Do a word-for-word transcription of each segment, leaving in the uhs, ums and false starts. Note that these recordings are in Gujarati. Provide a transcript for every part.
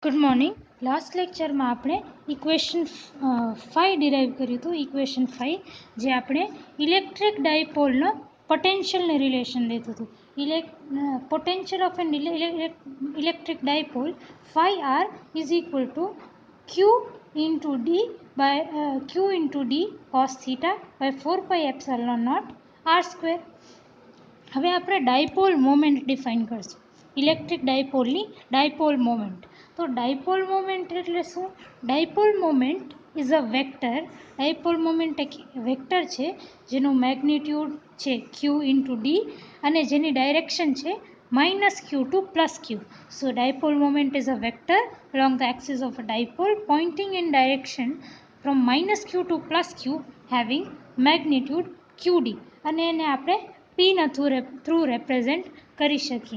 Good morning. लास्ट लेक्चर में आपणे इक्वेशन फाइव डिराइव कर्युं हतुं। इक्वेशन फाइव जे आपणे इलेक्ट्रिक डायपोलनो पोटेंशियल ने रिलेशन देतुं हतुं। इलेक् potential of an electric dipole five R is equal to Q into D by Q into D cos theta by four pi epsilon naught R square. हवे आपणे डायपोल मोमेंट डिफाइन करशुं। इलेक्ट्रिक डायपोलनी डायपोल मोमेंट। तो डायपोल मोमेंट एटले शुं? Dipole moment is a vector. Dipole moment एक वेक्टर छे जेनुं मेग्निट्यूड छे क्यू इंटू डी अने जेनी डायरेक्शन छे minus Q to plus Q. So dipole moment is a vector along the axis of a dipole pointing in direction from minus q to plus q having magnitude qd અને એને આપણે p ના થ્રુ રેપ્રેઝેન્ટ કરી શકીએ.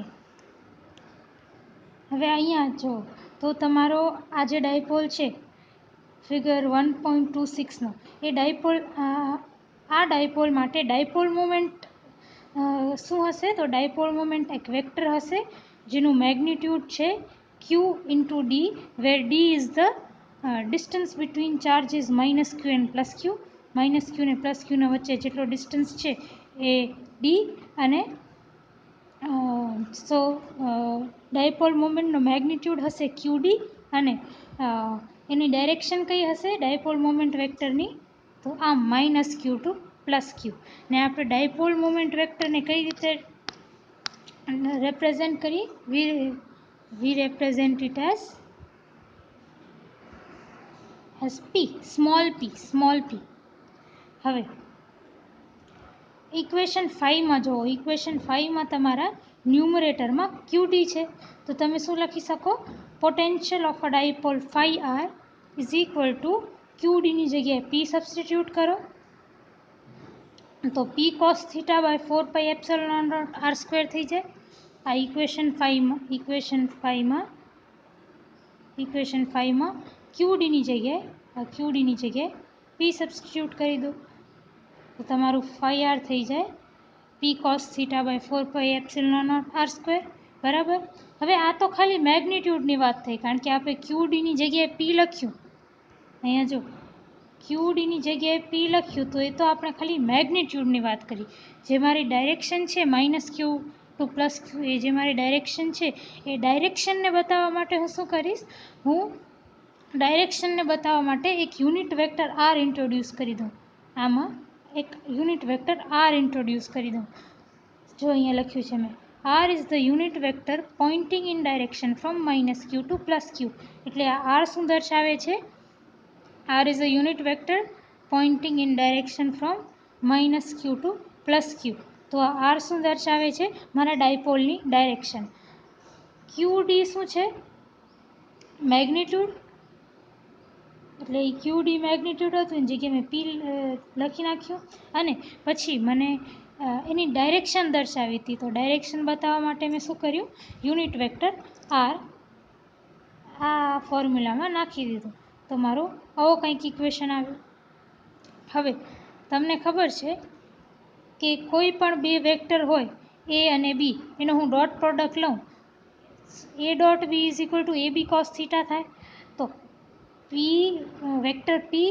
હવે અહીંયા જો તો તમારો આ જે ડાયપોલ છે ફિગર વન પોઈન્ટ ટુ સિક્સનો એ ડાયપોલ આ ડાયપોલ માટે ડાયપોલ મોમેન્ટ શું હશે? તો ડાયપોલ મોમેન્ટ એક વેક્ટર હશે જેનું મેગ્નિટ્યુડ છે Q into D, where D is the distance between charges minus Q and plus Q. Minus Q ને પ્લસ ક્યુના વચ્ચે જેટલો ડિસ્ટન્સ છે એ ડી અને સો ડાયપોલ મોમેન્ટનો મેગ્નિટ્યુડ હશે ક્યુ ડી અને એની ડાયરેક્શન કઈ હશે ડાયપોલ મોમેન્ટ વેક્ટરની? તો આ minus Q to plus Q. ને આપણે ડાયપોલ મોમેન્ટ વેક્ટરને કઈ રીતે રેપ્રેઝેન્ટ કરીએ? We we represent it as as P, small P, small P. હવે ઇક્વેશન ફાઇવમાં જુઓ. ઇક્વેશન ફાઇવમાં તમારા ન્યુમરેટરમાં ક્યુડી છે તો તમે શું લખી શકો? Potential of a dipole five R is equal to ક્યુડીની જગ્યાએ પી સબસ્ટિટ્યૂટ કરો તો P cos theta by four pi epsilon naught R square થઈ જાય. આ ઇક્વેશન ફાઇવમાં ઇક્વેશન ફાઇવમાં ઇક્વેશન ફાઇવમાં ક્યુડીની જગ્યાએ આ ક્યુડીની જગ્યાએ પી સબસ્ટિટ્યૂટ કરી દો તો તમારું ફાઈવ આર થઈ જાય P cos theta by four pi epsilon naught R square. બરાબર. હવે આ તો ખાલી મેગ્નિટ્યૂડની વાત થઈ કારણ કે આપણે ક્યુડીની જગ્યાએ પી લખ્યું. અહીંયા જો ક્યુડીની જગ્યાએ પી લખ્યું તો એ તો આપણે ખાલી મેગ્નિટ્યૂડની વાત કરી. જે મારી ડાયરેક્શન છે minus Q to plus Q એ જે મારી ડાયરેક્શન છે એ ડાયરેક્શનને બતાવવા માટે હું શું કરીશ? હું ડાયરેક્શનને બતાવવા માટે એક યુનિટ વેક્ટર આર ઇન્ટ્રોડ્યુસ કરી દઉં. આમાં એક યુનિટ વેક્ટર આર ઇન્ટ્રોડ્યુસ કરી દઉં. જો અહીંયા લખ્યું છે મેં R is the unit vector pointing in direction from minus Q to plus Q. એટલે આ આર શું દર્શાવે છે? R is a unit vector pointing in direction from minus Q to plus Q. તો આ આર શું દર્શાવે છે? મારા ડાયપોલની ડાયરેક્શન. ક્યુ ડી શું છે? મેગ્નિટ્યુડ. એટલે એ ક્યુ ડી મેગ્નિટ્યુડ હતું એની જગ્યાએ મેં પી લખી નાખ્યું અને પછી મને એની ડાયરેક્શન દર્શાવી હતી તો ડાયરેક્શન બતાવવા માટે મેં શું કર્યું? યુનિટ વેક્ટર આર આ ફોર્મ્યુલામાં નાખી દીધું તો મારું આવો કંઈક ઇક્વેશન આવ્યું. હવે તમને ખબર છે કે કોઈ પણ બે વેક્ટર હોય એ અને બી એનો હું ડોટ પ્રોડક્ટ લઉં A dot B is equal to A B cos theta થાય. તો P vector P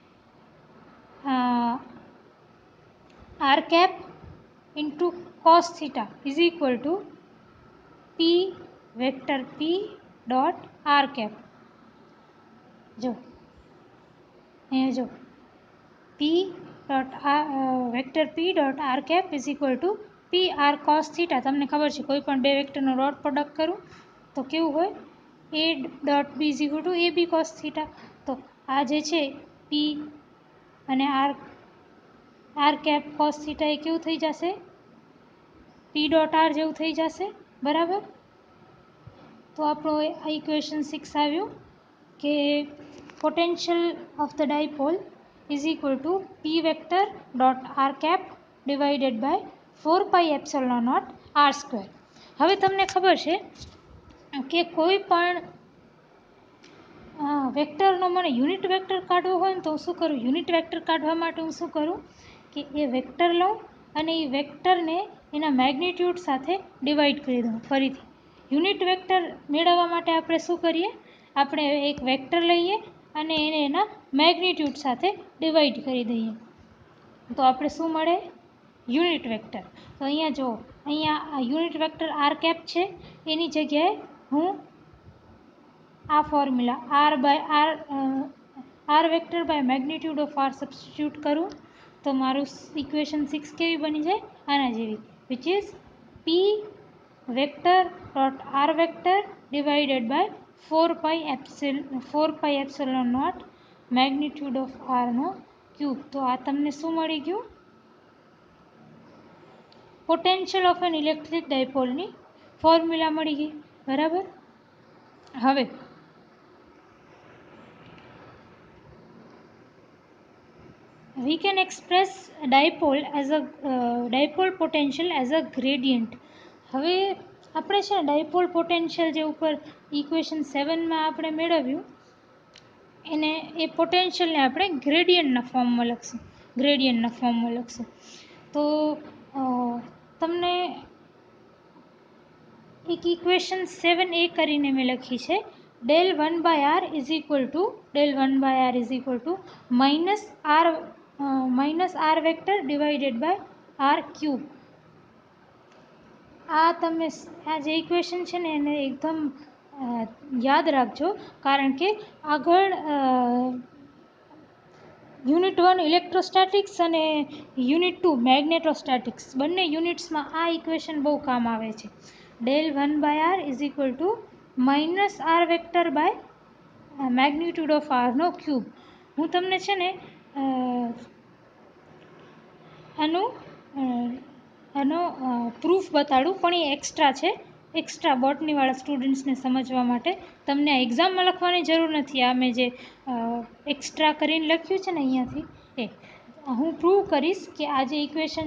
R cap into cos theta is equal to P vector P dot R cap. જો અહીંયા જો P dot R vector P dot R cap is equal to P R cos theta. તમને ખબર છે કોઈ પણ બે વેક્ટરનો ડોટ પ્રોડક્ટ કરું તો કેવું હોય? A dot B is equal to A B cos theta. તો આ જે છે પી અને R R cap cos theta એ કેવું થઈ જશે? પી ડોટ આર જેવું થઈ જશે. બરાબર. તો આપણો આ ઇક્વેશન સિક્સ આવ્યું કે potential of the dipole is equal to P vector dot R cap divided by four pi epsilon naught R square. હવે તમને ખબર છે કે કોઈ પણ વેક્ટરનો મને યુનિટ વેક્ટર કાઢવો હોય ને તો હું શું કરું? યુનિટ વેક્ટર કાઢવા માટે હું શું કરું કે એ વેક્ટર લઉં અને એ વેક્ટરને એના મેગ્નિટ્યુડ સાથે ડિવાઈડ કરી દઉં. ફરીથી યુનિટ વેક્ટર મેળવવા માટે આપણે શું કરીએ? આપણે એક વેક્ટર લઈએ અને એને એના મેગ્નિટ્યુડ સાથે ડિવાઈડ કરી દઈએ તો આપણે શું મળે? Unit vector. તો અહીંયા જો અહીંયા યુનિટ વેક્ટર આર કેપ છે, એની જગ્યાએ હું આ formula R by R R vector by magnitude of R substitute કરું તો મારું ઇક્વેશન સિક્સ કેવી બની જાય? આના જેવી, which is P vector dot R vector divided by four pi એપ્સિલ four pi epsilon naught magnitude of આરનો ક્યુબ. તો આ તમને શું મળી ગયું? પોટેન્શિયલ ઓફ એન ઇલેક્ટ્રિક ડાયપોલની ફોર્મ્યુલા મળી ગઈ. બરાબર. હવે we can express dipole as a uh, dipole potential as a gradient. હવે આપણે છે ને ડાયપોલ પોટેન્શિયલ જે ઉપર ઇક્વેશન સેવનમાં આપણે મેળવ્યું એને એ પોટેન્શિયલને આપણે ગ્રેડિયન્ટના ફોર્મમાં લખશું ગ્રેડિયન્ટના ફોર્મમાં લખશું તો તમને એક ઇક્વેશન સેવન એ કરીને મેં લખી છે del one by R is equal to del one by R is equal to minus R minus R vector divided by R cube. આ તમે આ જે ઇક્વેશન છે ને એને એકદમ યાદ રાખજો, કારણ કે આગળ યુનિટ વન ઇલેક્ટ્રોસ્ટેટિક્સ અને યુનિટ ટુ મેગ્નેટોસ્ટેટિક્સ બંને યુનિટ્સમાં આ ઇક્વેશન બહુ કામ આવે છે. Del one by R is equal to minus R vector by magnitude of આરનો ક્યુબ. હું તમને છે ને આનું આનો પ્રૂફ બતાડું, પણ એ એક્સ્ટ્રા છે, એક્સ્ટ્રા બોટનીવાળા સ્ટુડન્ટ્સને સમજવા માટે. તમને આ એક્ઝામમાં લખવાની જરૂર નથી. આ મેં જે એક્સ્ટ્રા કરીને લખ્યું છે ને અહીંયાથી એ હું પ્રૂવ કરીશ કે આ જે ઇક્વેશન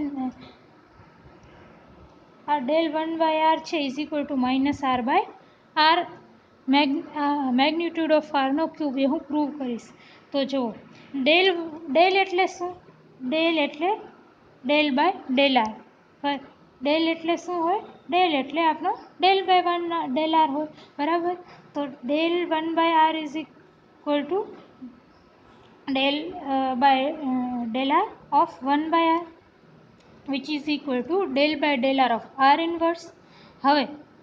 આ ડેલ વન બાય આર છે is equal to minus R by R મેગ મેગ્નિટ્યુડ ઓફ આરનો ક્યુબ એ હું પ્રૂવ કરીશ. તો જુઓ, ડેલ ડેલ એટલે શું? ડેલ એટલે del by del R. Del એટલે શું હોય? ડેલ એટલે આપણો del by one del R હોય. બરાબર. તો del one by R is equal to del by del R of one by R which is equal to del by del R of R inverse. હવે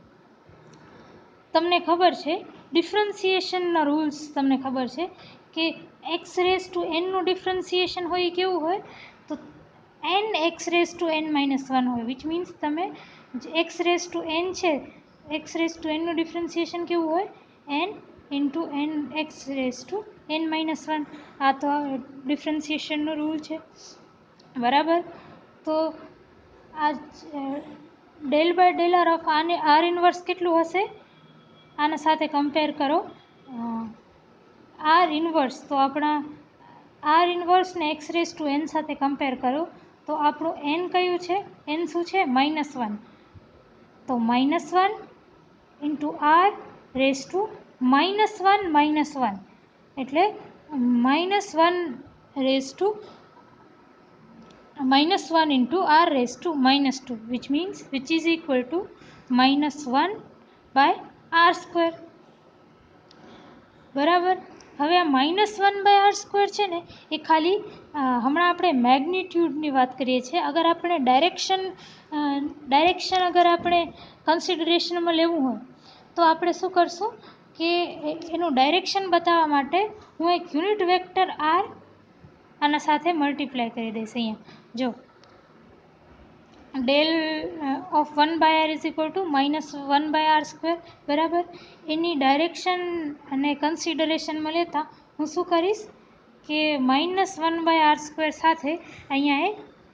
તમને ખબર છે ડિફરન્સિએશનના રૂલ્સ, તમને ખબર છે કે એક્સ રેસ ટુ એનનું ડિફરન્સિએશન હોય એ કેવું હોય? તો N X raise to N minus one હોય, વિચ મીન્સ તમે એક્સ રેસ ટુ એન છે, એક્સ રેસ ટુ એનનું ડિફરન્સિએશન કેવું હોય? N into N X raise to N minus one. આ તો ડિફરન્સિએશનનો રૂલ છે. બરાબર. તો આ del by del R of આને આર ઇન્વર્સ કેટલું હશે? આના સાથે કમ્પેર કરો આર ઇન્વર્સ. તો આપણા આર ઇન્વર્સને એક્સ રેસ ટુ એન સાથે કમ્પેર કરો તો આપણું એન કયું છે? એન શું છે? Minus one. તો minus one into r raise to minus one minus one એટલે minus one raise to minus one into r raise to minus two which means which is equal to minus one by r square. બરાબર. હવે આ minus one by r square છે ને એ ખાલી હમણાં આપણે મેગ્નિટ્યુડની વાત કરીએ છીએ. અગર આપણે ડાયરેક્શન ડાયરેક્શન અગર આપણે કન્સિડરેશનમાં લેવું હોય તો આપણે શું કરશું કે એનું ડાયરેક્શન બતાવવા માટે હું એક યુનિટ વેક્ટર આર આના સાથે મલ્ટીપ્લાય કરી દઈશ. અહીંયા જો del of one by R is equal to minus one by r square. બરાબર. એની ડાયરેક્શન અને કન્સિડરેશનમાં લેતા હું શું કરીશ કે minus one by r square સાથે અહીંયા એ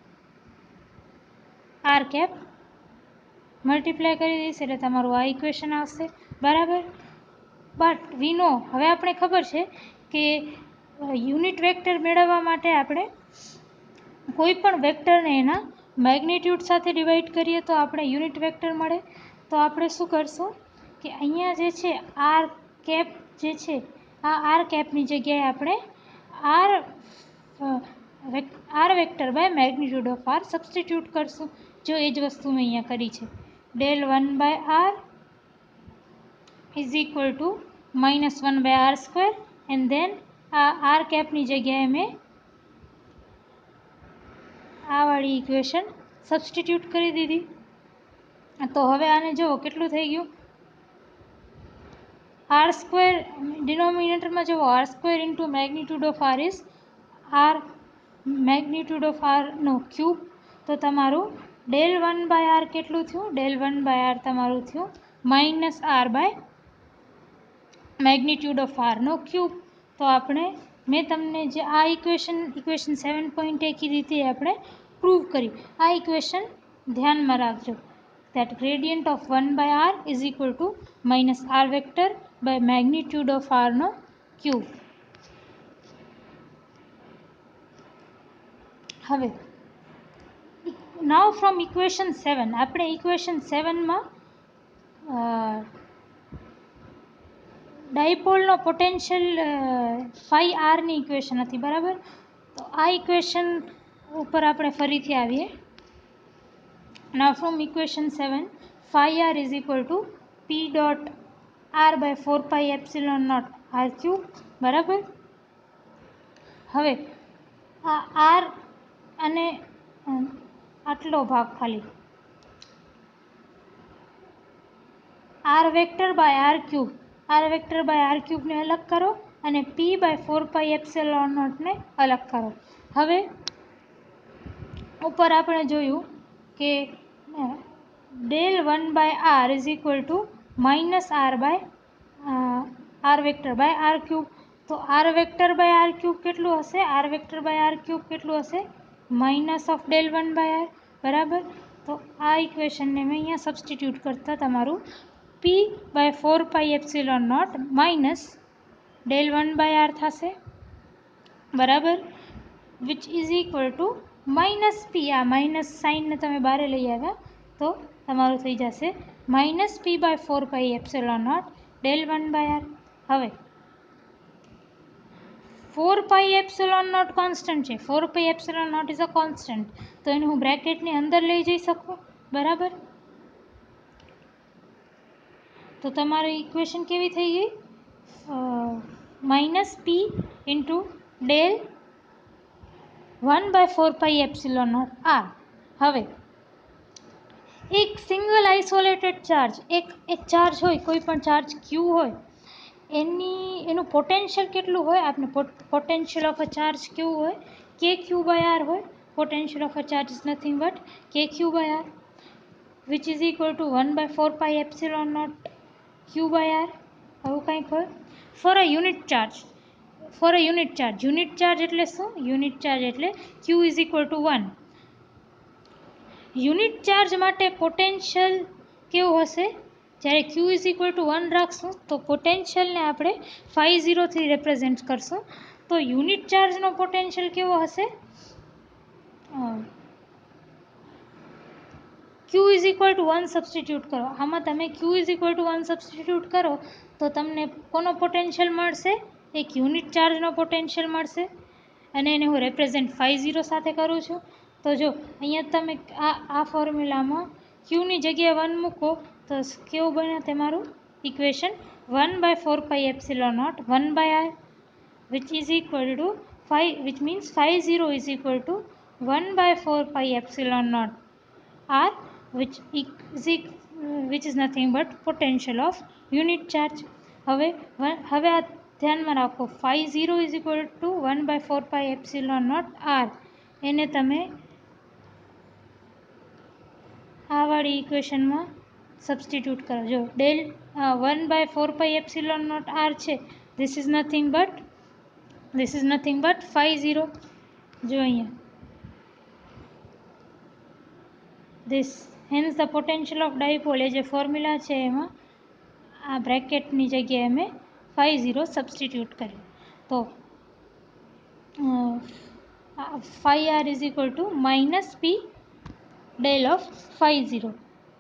આર કેપ મલ્ટીપ્લાય કરી દઈશ એટલે તમારું આ ઇક્વેશન આવશે. બરાબર. બટ વી નો, હવે આપણે ખબર છે કે યુનિટ વેક્ટર મેળવવા માટે આપણે કોઈ પણ વેક્ટરને એના મેગ્નિટ્યુડ સાથે ડિવાઈડ કરીએ તો આપણે યુનિટ વેક્ટર મળે. તો આપણે શું કરશું કે અહીંયા જે છે આર કેપ જે છે આ આર કેપની જગ્યાએ આપણે r R vector by magnitude of R substitute કરશું. જો એ જ વસ્તુ મેં અહીંયા કરી છે. Del one by R is equal to minus one by r square and then આ આર કેપની જગ્યાએ મેં આ વાળી ઇક્વેશન સબસ્ટિટ્યૂટ કરી દીધી. તો હવે આને જુઓ કેટલું થઈ ગયું, આર સ્ક્વેર ડિનોમિનેટરમાં જુઓ r square into magnitude of r is r magnitude of આરનો ક્યુબ. તો તમારું ડેલ વન બાય આર કેટલું થયું, ડેલ વન બાય આર તમારું થયું minus R by magnitude of આરનો ક્યુબ. તો આપણે મેં તમને જે આ ઇક્વેશન ઇક્વેશન સેવન પોઈન્ટ એ કીધી હતી આપણે પ્રૂવ કરી. આ ઇક્વેશન ધ્યાનમાં રાખજો, that gradient of one by r is equal to minus r vector by magnitude of r નો ક્યુબ. હવે now from equation સેવન આપણે ઇક્વેશન સેવનમાં ડાયપોલનો પોટેન્શિયલ ફાઈ આરની ઇક્વેશન હતી, બરાબર. તો આ ઇક્વેશન ઉપર આપણે ફરીથી આવીએ. now from equation seven phi r is equal to p dot r by four pi epsilon naught r cube, બરાબર. હવે આ r અને આટલો ભાગ ખાલી r vector by r cube, r vector by r ક્યુબને અલગ કરો અને p by four pi epsilon નોટને અલગ કરો. હવે ઉપર આપણે જોયું કે del one by R is equal to minus R by r vector by R cube. તો r vector by R cube કેટલું હશે, r vector by R cube કેટલું હશે, minus of del one by r, બરાબર. તો આ ઇક્વેશનને મેં અહીંયા સબસ્ટિટ્યૂટ કરતા તમારું p by four pi epsilon naught minus del one by r થશે, બરાબર, which is equal to minus p. આ માઇનસ સાઇનને તમે બહાર લઈ આવ્યા તો તમારું થઈ જશે minus p by four pi epsilon naught del one by r. હવે four pi epsilon naught constant છે, four pi epsilon naught is a constant, તો એને હું બ્રેકેટની અંદર લઈ જઈ શકું, બરાબર. તો તમારી ઇક્વેશન કેવી થઈ ગઈ, minus p into del one by four pi epsilon naught r. હવે એક સિંગલ આઇસોલેટેડ ચાર્જ, એક એક ચાર્જ હોય, કોઈ પણ ચાર્જ ક્યુ હોય, એની એનું પોટેન્શિયલ કેટલું હોય, આપણે પોટેન્શિયલ ઓફ અ ચાર્જ કેવું હોય, કે ક્યુ બાય આર હોય. Potential of a charge is nothing but k q by R, which is equal to one by four pi epsilon naught q by r, આવું કંઈક હોય. For a unit charge, for a unit charge, unit charge એટલે શું, યુનિટ ચાર્જ એટલે q is equal to one. Unit charge માટે પોટેન્શિયલ કેવું હશે, જ્યારે q is equal to one રાખશું તો પોટેન્શિયલને આપણે ફાઈ ઝીરોથી રિપ્રેઝેન્ટ કરશું. તો યુનિટ ચાર્જનો પોટેન્શિયલ કેવો હશે, q is equal to one substitute કરો. આમાં તમે q is equal to one substitute કરો તો તમને કોનો પોટેન્શિયલ મળશે, એક યુનિટ ચાર્જનો પોટેન્શિયલ મળશે, અને એને હું રિપ્રેઝેન્ટ ફાઈ ઝીરો સાથે કરું છું. તો જો અહીંયા તમે આ આ ફોર્મ્યુલામાં ક્યુની જગ્યાએ વન મૂકો તો કેવું બને તમારું equation, one by four pi epsilon naught one by R, which is equal to phi, which means phi zero is equal to one by four pi epsilon naught r, which is which is nothing but potential of unit charge. હવે હવે આ ધ્યાનમાં રાખો, phi zero is equal to one by four pi epsilon naught r, એને તમે આ વાળી ઇક્વેશનમાં સબસ્ટિટ્યૂટ કરો. જો del one by four pi epsilon naught r છે, this is nothing but this is nothing but phi zero. જો અહીંયા this hence the potential of dipole, એ જે ફોર્મ્યુલા છે એમાં આ બ્રેકેટની જગ્યાએ મેં ફાઈ ઝીરો સબસ્ટિટ્યૂટ કર્યું. તો phi r is equal to minus p del of phi zero.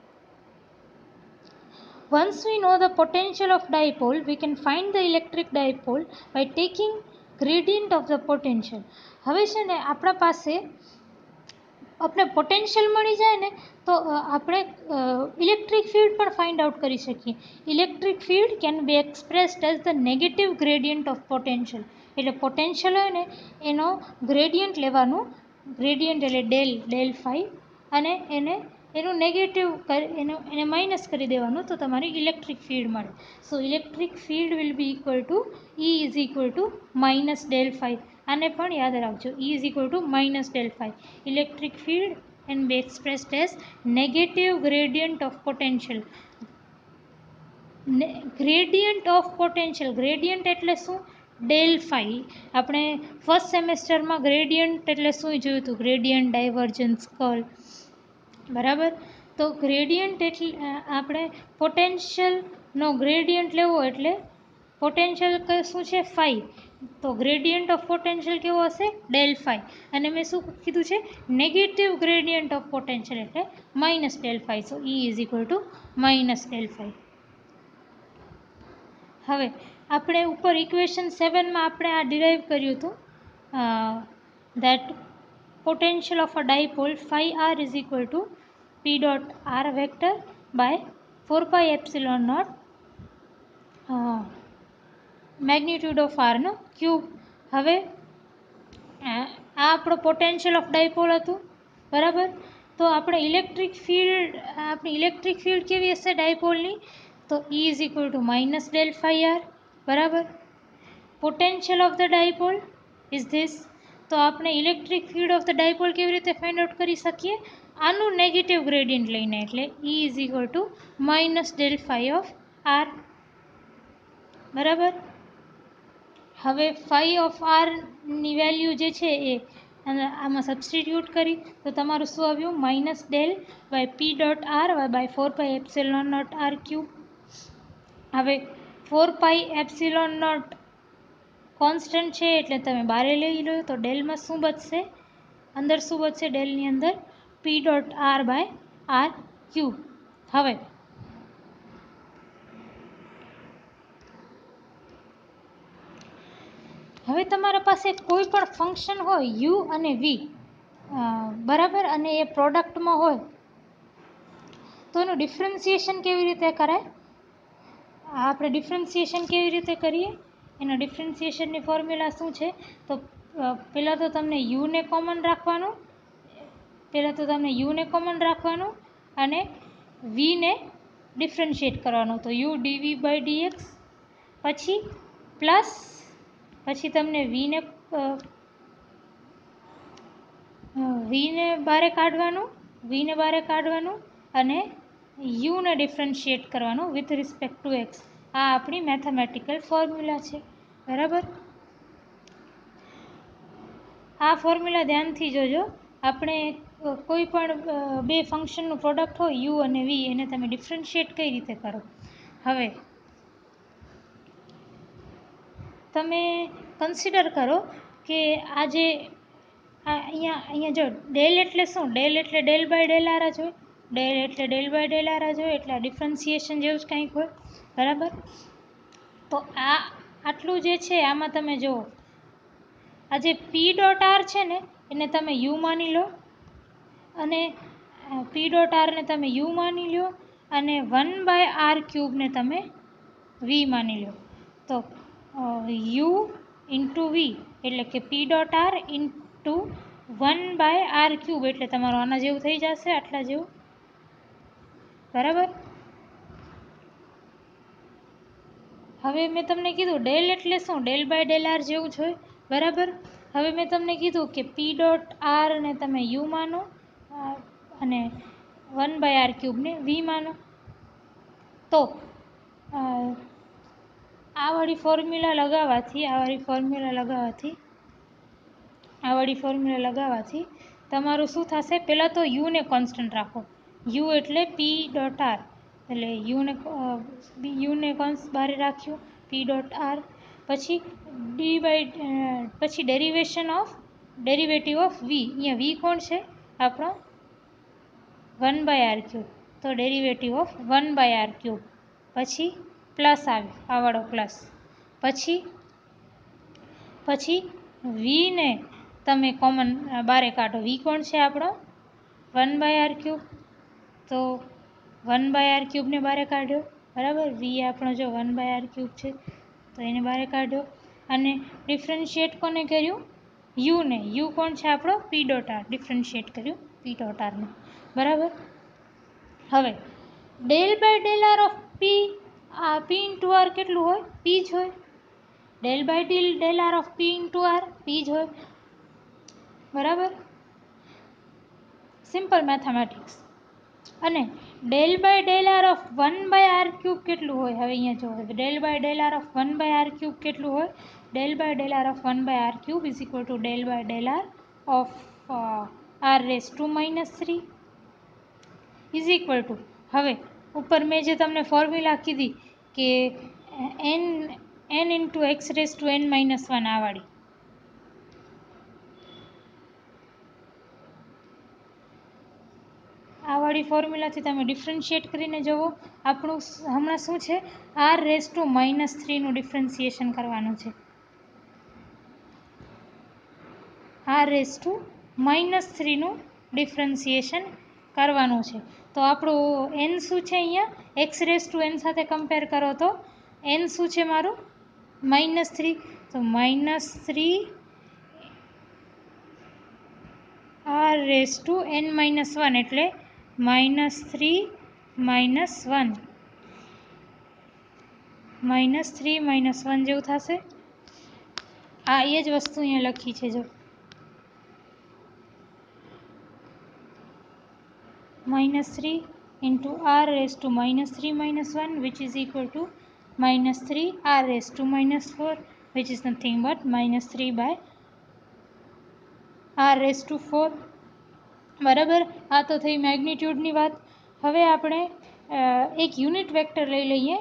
Once we know the potential of dipole, we can find the electric dipole by taking gradient of the potential. હવે છે ને આપણા પાસે આપણે પોટેન્શિયલ મળી જાય ને તો આપણે ઇલેક્ટ્રિક ફિલ્ડ પણ ફાઇન્ડ આઉટ કરી શકીએ. Electric field can be expressed as the negative gradient of potential. એટલે પોટેન્શિયલ હોય ને એનો ગ્રેડિયન્ટ લેવાનું, ગ્રેડિયન્ટ એટલે ડેલ ડેલ ફાઈ, અને એને એનું નેગેટિવ એનું એને માઇનસ કરી દેવાનું, તો તમારી ઇલેક્ટ્રિક ફિલ્ડ મળે. So electric field will be equal to E is equal to minus del phi. આને પણ યાદ રાખજો, E is equal to minus del phi. Electric field can be expressed as negative gradient of potential. Gradient of potential, gradient એટલે શું? Del phi. આપણે ફર્સ્ટ સેમેસ્ટરમાં ગ્રેડિયન્ટ એટલે શું જોયું હતું? Gradient, divergence, curl. બરાબર. તો ગ્રેડિયન્ટ એટલે આપણે પોટેન્શિયલનો ગ્રેડિયન્ટ લેવો એટલે પોટેન્શિયલ શું છે? ફાઈ. તો ગ્રેડિયન્ટ ઓફ પોટેન્શિયલ કેવો હશે? Del phi. અને મેં શું કીધું છે? નેગેટિવ ગ્રેડિયન્ટ ઓફ પોટેન્શિયલ એટલે minus del phi. So E is equal to minus del phi. હવે આપણે ઉપર ઇક્વેશન સેવનમાં આપણે આ ડિરાઈવ કર્યું હતું, that potential of a dipole phi r is equal to p dot R vector by four pi epsilon naught magnitude of આરનો ક્યુબ. હવે આ આપણો પોટેન્શિયલ ઓફ ડાયપોલ હતું. બરાબર. તો આપણે ઇલેક્ટ્રિક ફિલ્ડ આપણી ઇલેક્ટ્રિક ફિલ્ડ કેવી હશે ડાયપોલની? તો E is equal to minus del phi r. બરાબર. Potential of the dipole is this. તો આપણે electric field of the dipole કેવી રીતે ફાઇન્ડ આઉટ કરી શકીએ? આનું નેગેટિવ ગ્રેડિયન્ટ લઈને, એટલે E is equal to minus del phi of r. બરાબર. હવે ફાઈ ઓફ આરની વેલ્યુ જે છે એ આમાં સબસ્ટિટ્યૂટ કરી તો તમારું શું આવ્યું? Minus del by p dot r by four pi epsilon naught r cube. હવે four pi epsilon naught constant છે એટલે તમે બારે લઈ લો, તો ડેલમાં શું બચશે? અંદર શું બચશે? ડેલની અંદર p dot r by R cube. હવે હવે તમારા પાસે કોઈ પણ ફંક્શન હોય યુ અને વી, બરાબર, અને એ પ્રોડક્ટમાં હોય તો એનું ડિફરન્સિએશન કેવી રીતે કરાય? આપણે ડિફરન્સિએશન કેવી રીતે કરીએ? એના ડિફરન્સિએશનની ફોર્મ્યુલા શું છે? તો પહેલાં તો તમને યુને કોમન રાખવાનું, પહેલાં તો તમને યુને કોમન રાખવાનું અને વીને ડિફરન્શિએટ કરવાનું. તો યુ ડીવી બાય ડીએક્સ, પછી પ્લસ, પછી તમને વીને વીને બારે કાઢવાનું, વીને બારે કાઢવાનું અને યુને ડિફરન્શિએટ કરવાનું વિથ રિસ્પેક્ટ ટુ એક્સ. આ આપણી મેથેમેટિકલ ફોર્મ્યુલા છે. બરાબર. આ ફોર્મ્યુલા ધ્યાનથી જોજો. આપણે કોઈ પણ બે ફંક્શનનું પ્રોડક્ટ હોય યુ અને વી, એને તમે ડિફરન્શિએટ કઈ રીતે કરો? હવે તમે કન્સિડર કરો કે આ જે અહીંયા અહીંયા જો ડેલ એટલે શું? ડેલ એટલે ડેલ બાય ડેલ આર જ હોય. ડેલ એટલે ડેલ બાય ડેલ આર જ હોય, એટલે આ ડિફરન્સિએશન જેવું જ કંઈક હોય. બરાબર. તો આ આટલું જે છે આમાં તમે જુઓ, આ જે પી ડોટ આર છે ને એને તમે યુ માની લો, અને પી ડોટ આરને તમે યુ માની લો, અને વન બાય આર ક્યુબને તમે વી માની લો. તો યુ ઇન્ટુ વી એટલે કે p dot r into one by R cube, એટલે તમારું આના જેવું થઈ જશે, આટલા જેવું. બરાબર. હવે મેં તમને કીધું ડેલ એટલે શું? ડેલ બાય ડેલ આર જેવું જ હોય. બરાબર. હવે મેં તમને કીધું કે પી ડોટ આરને તમે યુ માનો અને વન બાય આર ક્યુબને વી માનો. તો આ વાળી ફોર્મ્યુલા લગાવવાથી આ વાળી ફોર્મ્યુલા લગાવવાથી આ વાળી ફોર્મ્યુલા લગાવવાથી તમારું શું થશે? પહેલાં તો યુને કોન્સ્ટન્ટ રાખો. યુ એટલે પી ડોટ આર, એટલે યુને યુને કોન્સ બારે રાખ્યું, પી ડોટ આર. પછી ડી બાય પછી derivation of derivative of v. અહીંયા વી કોણ છે? આપણો વન બાય આર ક્યુબ. તો derivative of one by R cube. પછી પ્લસ આવે, આવાળો પ્લસ. પછી પછી વીને તમે કોમન બારે કાઢો. વી કોણ છે? આપણો વન બાય આર ક્યુબ, તો વન બાય આર ક્યુબને બહાર કાઢ્યો, બરાબર. વી આપણો જો વન બાય આર ક્યુબ છે તો એને બહાર કાઢ્યો, અને ડિફરન્શિએટ કોને કર્યું? યુને. યુ કોણ છે આપણો? પી ડોટ આર. ડિફરન્શિએટ કર્યું પી ડોટ આરને, બરાબર. હવે del by del R of p, આ પી ઇન્ટુ આર કેટલું હોય? પી જ હોય. Del by del del R of p into r p જ હોય, બરાબર. Simple mathematics. અને del by del R of one by R cube કેટલું હોય? હવે અહીંયા જો del by del R of one by R cube કેટલું હોય? Del by del R of one by R cube is equal to del by del R of r raise to minus three is equal to, હવે ઉપર મેં જે તમને ફોર્મ્યુલા કીધી કે n n into x raise to N minus one, આ વાળી, આ વાળી ફોર્મ્યુલાથી તમે ડિફરન્શિએટ કરીને જુઓ. આપણું હમણાં શું છે? આર રેસ ટુ માઇનસ થ્રીનું ડિફરન્સિએશન કરવાનું છે. આર રેસ ટુ માઇનસ થ્રીનું ડિફરન્સિએશન કરવાનું છે. તો આપણું એન શું છે અહીંયા? એક્સ રેસ ટુ એન સાથે કમ્પેર કરો તો એન શું છે મારું? Minus three. તો minus three r raise to N minus one એટલે minus three minus one, minus three minus one જેવું થશે. આ એ જ વસ્તુ અહીંયા લખી છે જો, minus three into r raise to minus three minus one which is equal to minus three r raise to minus four which is nothing but minus three by r raise to four, બરાબર. આ તો થઈ મેગ્નિટ્યુડની વાત. હવે આપણે એક યુનિટ વેક્ટર લઈ લઈએ,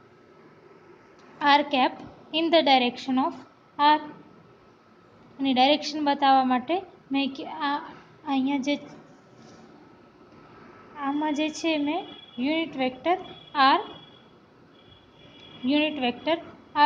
r cap in the direction of r. અને ડાયરેક્શન બતાવવા માટે મેં આ અહીંયા જે આમાં જે છે મેં unit vector r unit vector r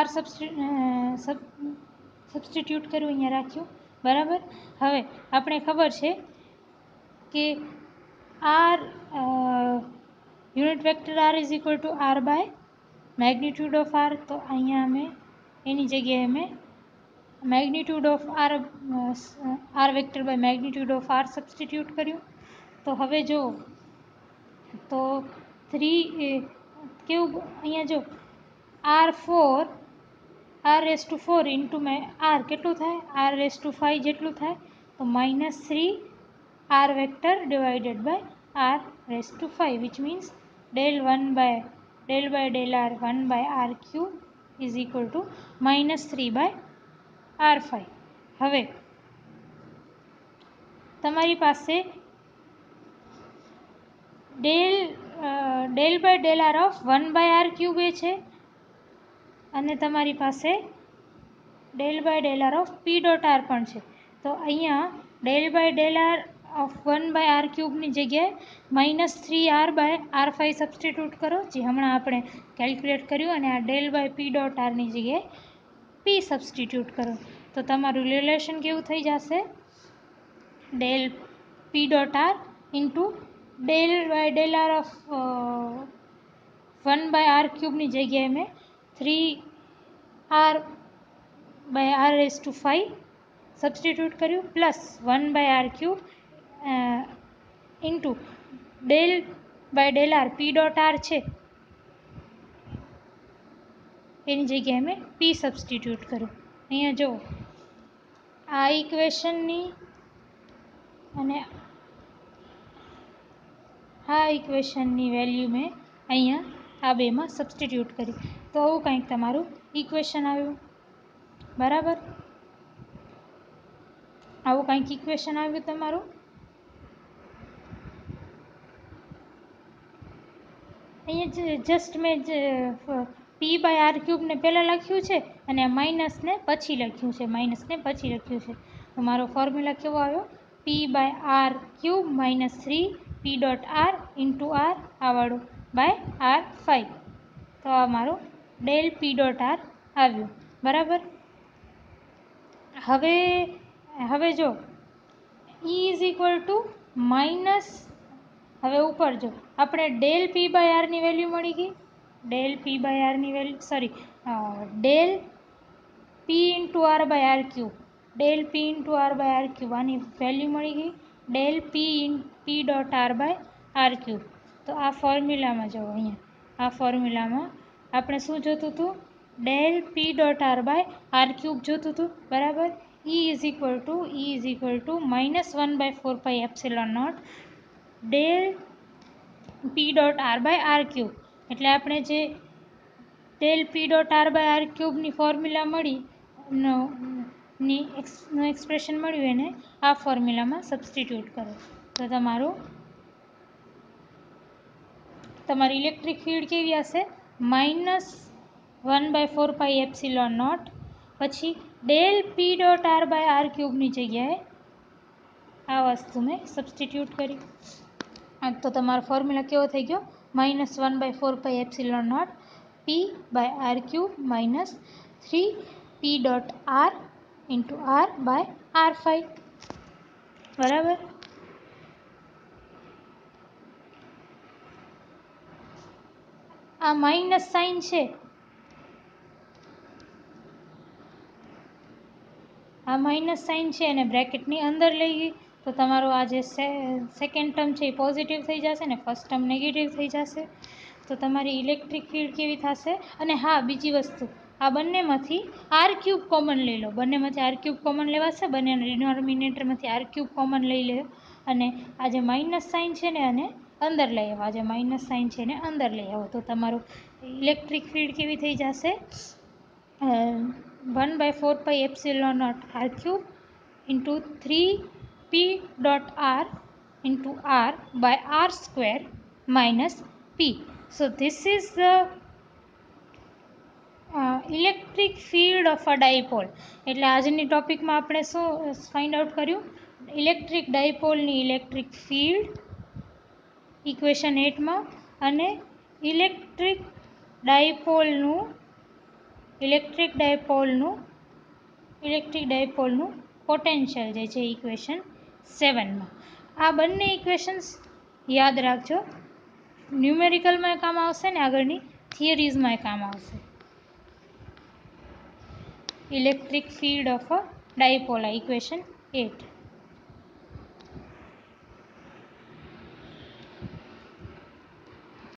substitute કર્યું, અહીંયા રાખ્યું, બરાબર. હવે આપણે ખબર છે કે r unit vector r is equal to r by magnitude of r. તો અહીંયા અમે એની જગ્યાએ મેં magnitude of r R vector by magnitude of R substitute કર્યું. તો હવે જો તો થ્રી કેવું અહીંયા જો r four r raise to four into મેં આર કેટલું થાય? આર રેસ ટુ ફાઇવ જેટલું થાય. તો minus three r vector divided by r raise to five which means del one by del by del r one by R cube is equal to minus three by r five. હવે તમારી પાસે del del by del R of one by R cube એ છે, અને તમારી પાસે del by del R of p dot r પણ છે. તો અહીંયા del by del R of one by r ક્યુબની જગ્યાએ minus three r by r five substitute કરો, જે હમણાં આપણે કેલ્ક્યુલેટ કર્યું, અને આ ડેલ બાય પી ડોટ આરની જગ્યાએ પી સબસ્ટિટ્યૂટ કરો. તો તમારું રિલેશન કેવું થઈ જશે? Del p dot r into del by del R of one by r ક્યુબની જગ્યાએ મેં three r by r raise to five substitute કર્યું, plus one by R cube into del by del r p dot r છે એની જગ્યાએ મેં પી સબસ્ટિટ્યૂટ કર્યું. અહીંયા જો આ ઇક્વેશનની અને આ ઇક્વેશનની વેલ્યુ મેં અહીંયા આ બેમાં સબસ્ટિટ્યૂટ કરી. તો આવું કંઈક તમારું ઇક્વેશન આવ્યું, બરાબર. આવું કંઈક ઇક્વેશન આવ્યું તમારું. અહીંયા જસ્ટ મેં પી બાય આર ક્યુબને પહેલાં લખ્યું છે, અને માઇનસને પછી લખ્યું છે માઇનસને પછી લખ્યું છે. તો મારો ફોર્મ્યુલા કેવો આવ્યો? P by R cube minus three p dot r into r આવાળું બાય આર ફાઇવ. તો આ મારું ડેલ પી ડોટ આર આવ્યું, બરાબર. હવે હવે જો E is equal to minus, હવે ઉપર જો આપણે ડેલ પી બાય આરની વેલ્યુ મળી ગઈ, ડેલ પી બાય આરની value sorry del p into r by R cube, del p into r by R cube આની વેલ્યુ મળી ગઈ, del p in p dot r by R cube. તો આ ફોર્મ્યુલામાં જુઓ, અહીંયા આ ફોર્મ્યુલામાં આપણે શું જોતું હતું, del p dot r by R cube જોતું હતું, બરાબર. E is equal to E is equal to minus one by four pi epsilon naught del p dot r by R cube. એટલે આપણે જે del p dot r by r ક્યુબની ફોર્મ્યુલા મળી નો ની એક્સનું એક્સપ્રેશન મળ્યું એને આ ફોર્મ્યુલામાં સબસ્ટિટ્યૂટ કરો તો તમારું તમારી ઇલેક્ટ્રિક ફિલ્ડ કેવી હશે, minus one by four pi epsilon naught પછી del p dot r by r ક્યુબની જગ્યાએ આ વસ્તુ મેં સબસ્ટિટ્યૂટ કરી. તો તમારો ફોર્મ્યુલા કેવો થઈ ગયો, minus one by four pi epsilon naught p by R cube minus three p dot r into r by r five, બરાબર. આ માઇનસ સાઇન છે, આ માઇનસ સાઇન છે અને બ્રેકેટની અંદર લઈ ગઈ તો તમારો આ જે સેકન્ડ ટર્મ છે એ પોઝિટિવ થઈ જશે ને ફર્સ્ટ ટર્મ નેગેટિવ થઈ જશે. તો તમારી ઇલેક્ટ્રિક ફિલ્ડ કેવી થશે. અને હા, બીજી વસ્તુ, આ બંનેમાંથી આર ક્યુબ કોમન લઈ લો, બંનેમાંથી આર ક્યુબ કોમન લેવાશે, બંને ડિનોમિનેટરમાંથી આર ક્યુબ કોમન લઈ લે અને આ જે માઇનસ સાઇન છે ને અને અંદર લઈ આવો, આ જે માઇનસ સાઇન છે ને અંદર લઈ આવો તો તમારું ઇલેક્ટ્રિક ફિલ્ડ કેવી થઈ જશે, one by four pi epsilon naught r cube into three p dot r into r by r square minus p. So this is the electric field of a dipole. એટલે આજની ટોપિકમાં આપણે શું ફાઇન્ડ આઉટ કર્યું, ઇલેક્ટ્રિક ડાયપોલની ઇલેક્ટ્રિક ફિલ્ડ ઇક્વેશન એટમાં અને ઇલેક્ટ્રિક ડાયપોલનું ઇલેક્ટ્રિક ડાયપોલનું ઇલેક્ટ્રિક ડાયપોલનું પોટેન્શિયલ જે છે ઇક્વેશન સેવનમાં. આ બંને ઇક્વેશન્સ યાદ રાખજો, ન્યુમેરિકલમાં કામ આવશે ને આગળની થિયરીઝમાં કામ આવશે. Electric field of a dipole equation at.